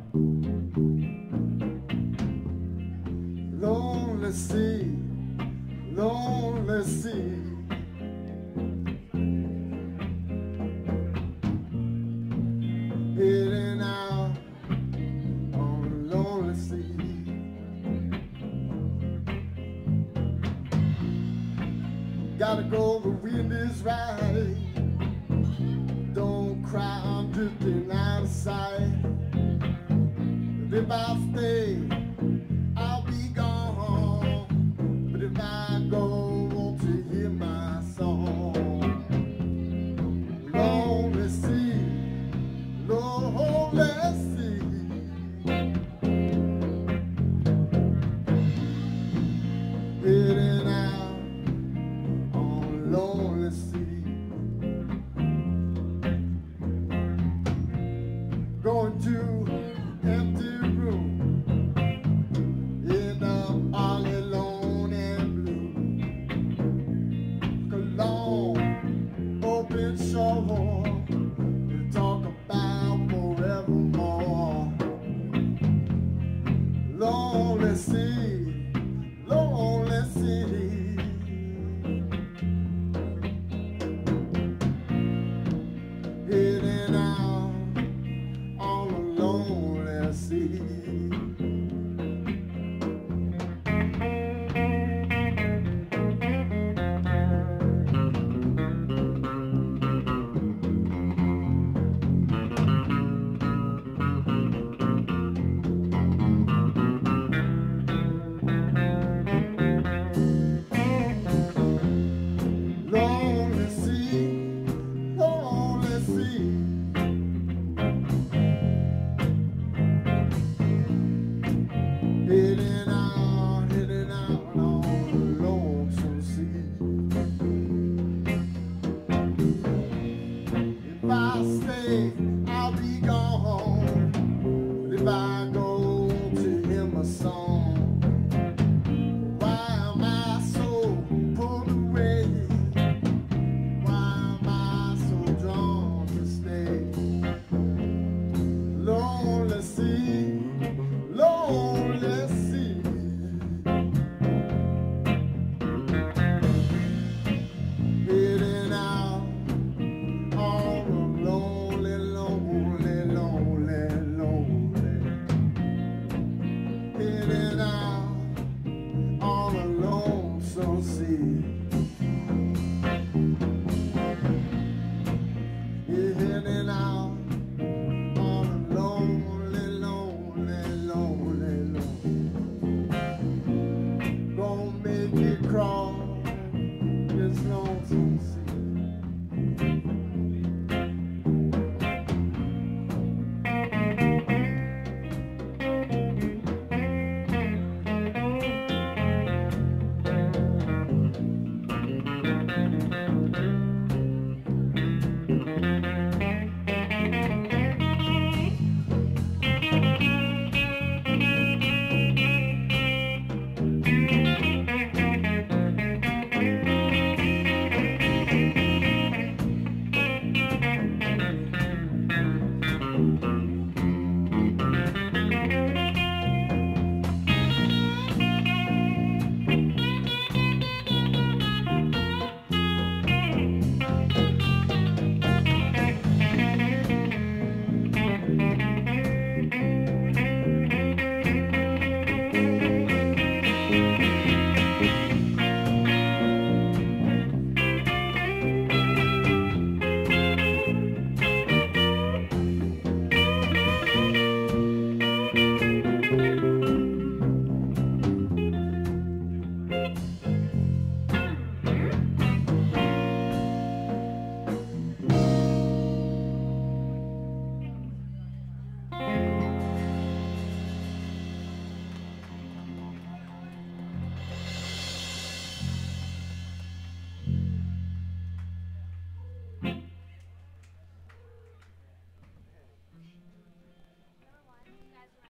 Lonely sea, lonely sea. Heading out on a lonely sea. Gotta go, the wind is right. Don't cry, I'm drifting out of sight. But if I stay, I'll be gone. But if I go, won't you hear my song? Lonely sea, lonely sea. Heading out on a lonely sea. Going to empty room, end up all alone and blue. Long open shore, you talk about forevermore. Lonely sea, lonely sea. Heading out on a lonely sea. Lonely sea, lonely sea. Heading out on the lonesome sea. If I stay, I'll be gone. But if I go, to hear my song.